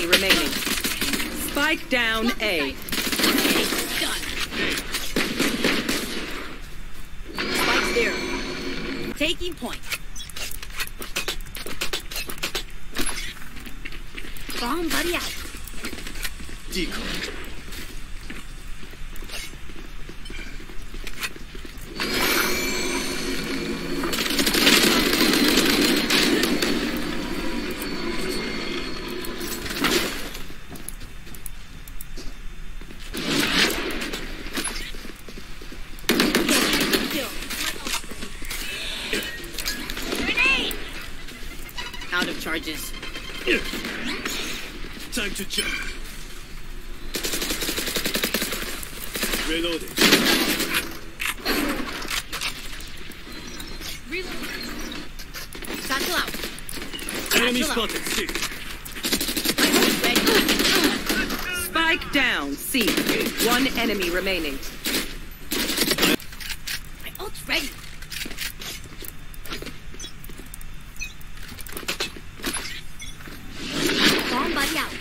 remaining. Spike down A. Done. Spike's there. Taking point. Bomb buddy out. Decoy. Out of charges. Time to jump. Reloading. Satchel out. Enemy Satchel out. spotted. C. Ready. Spike down C. One enemy remaining. My ult's ready. Bomb buddy out.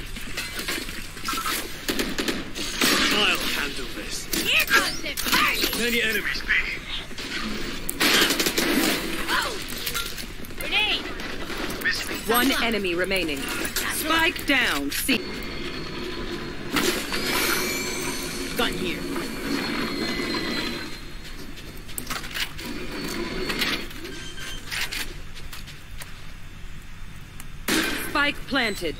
I'll handle this. Here comes the party. Many enemies. Oh! Grenade. One enemy remaining. Spike down C. Gun here. Spike planted.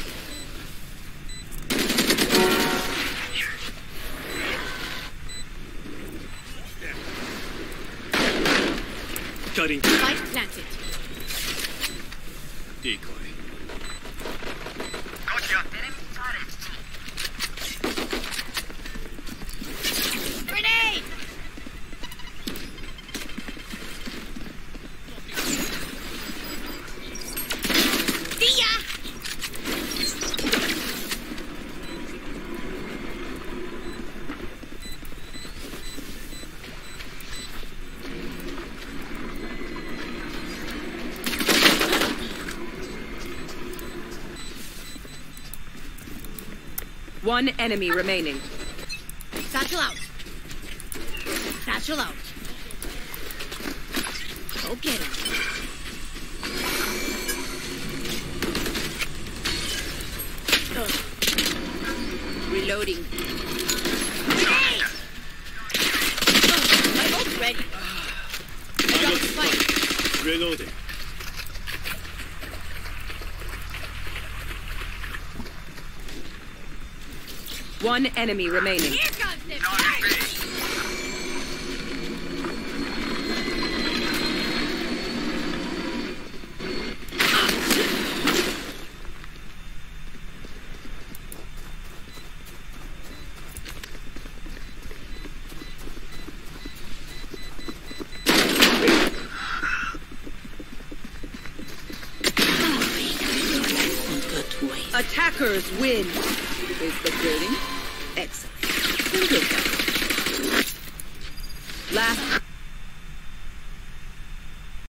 Cutting. Spike planted. Decoy. Grenade. See ya. One enemy remaining. Satchel out. Satchel out. Go get him. Reloading. Grenade! My ult's ready. Drop the spike. Reloading. One enemy remaining. Here comes the party. Attackers win. Is the building? Excellent. Last